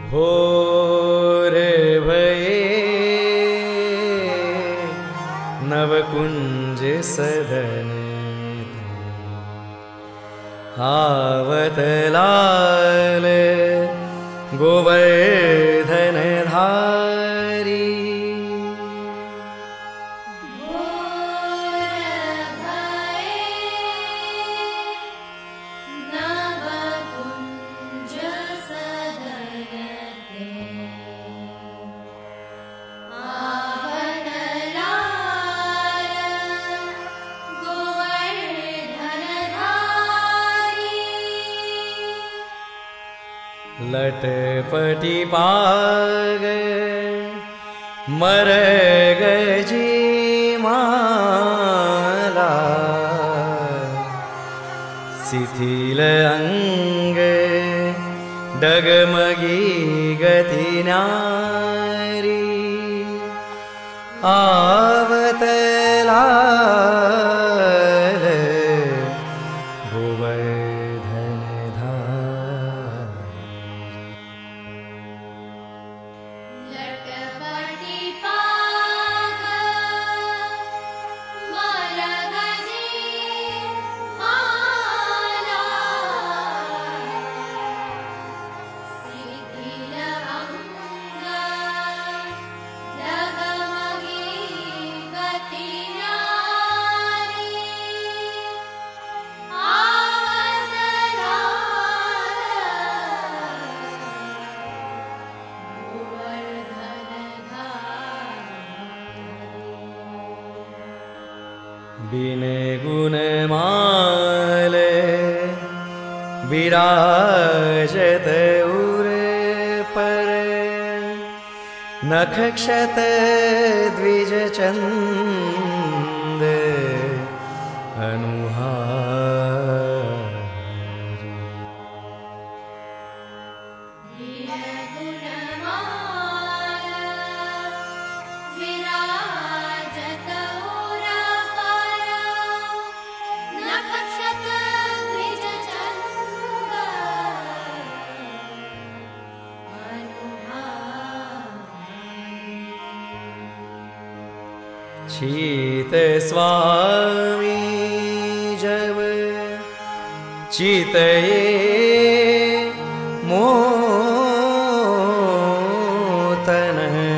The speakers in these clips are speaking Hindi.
भोर भये नवकुंज सदन आवत लाल गोवर्धन धारी। लटपटी पाग मरग जी माला शिथिल अंग डगमगी गति नारी। आवत लाल गोवर्धन बिने गुणमाल विराजत उरे पर नखक्षत द्विज चंद अनुहारी। शीत स्वामी जब चितये मोतन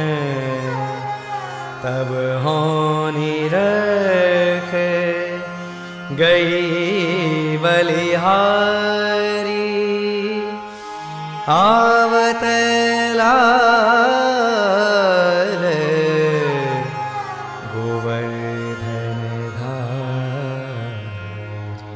तब होनी रख गई बलिहारी। आवत लाल गोवर्धन धारी।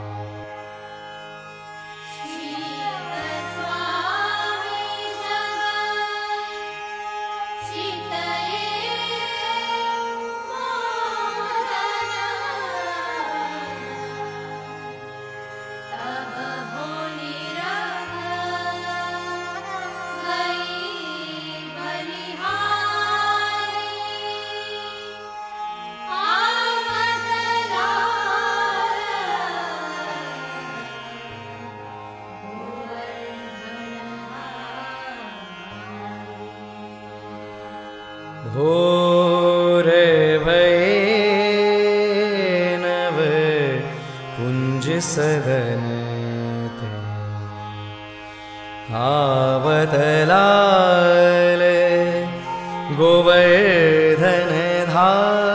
भोर भये नव कुंज सदन आवत लाल गोवर्धन धारी।